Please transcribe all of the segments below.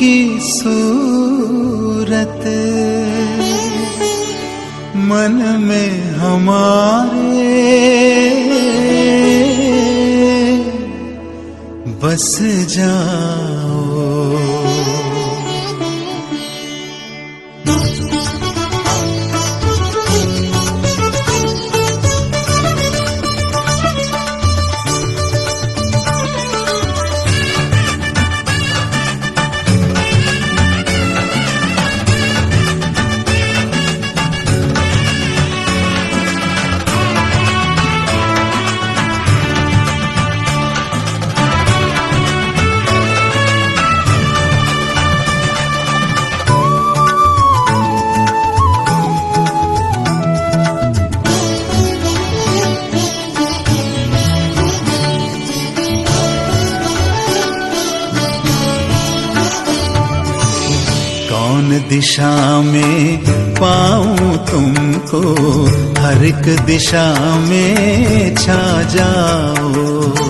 सूरत मन में हमारे बस जाओ। दिशा में पाऊं तुमको, हर एक दिशा में छा जाओ।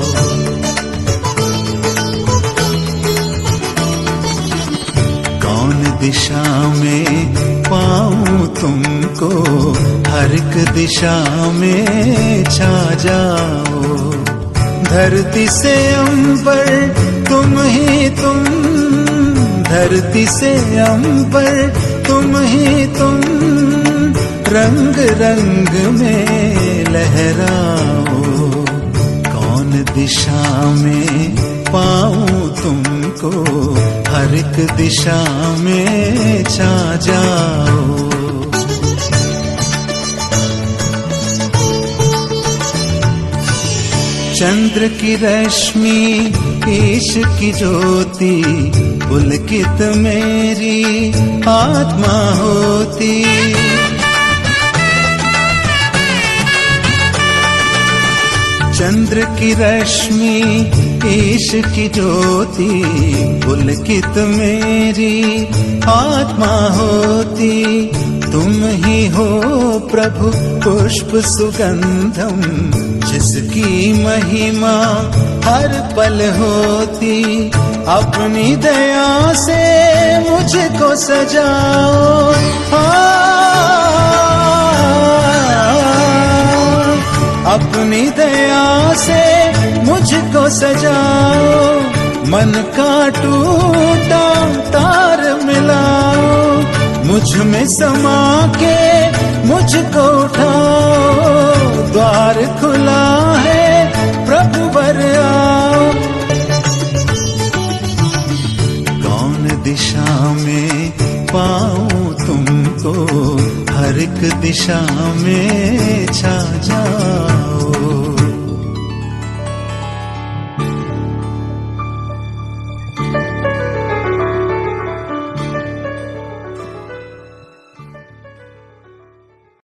कौन दिशा में पाऊं तुमको, हर एक दिशा में छा जाओ। धरती से अंबर तुम ही तुम, धरती से अंबर तुम ही तुम, रंग रंग में लहराओ। कौन दिशा में पाऊं तुमको, हर एक दिशा में छा जाओ। चंद्र की रश्मि ईश की ज्योति, पुलकित मेरी आत्मा होती। चंद्र की रश्मि ईश की ज्योति, पुलकित मेरी आत्मा होती। तुम ही हो प्रभु पुष्प सुगंधम, जिसकी महिमा हर पल होती। अपनी दया से मुझको सजाओ, अपनी दया से मुझको सजाओ। मन का टूटा तार मिलाओ, मुझ में समा के मुझको उठाओ। द्वार खुला है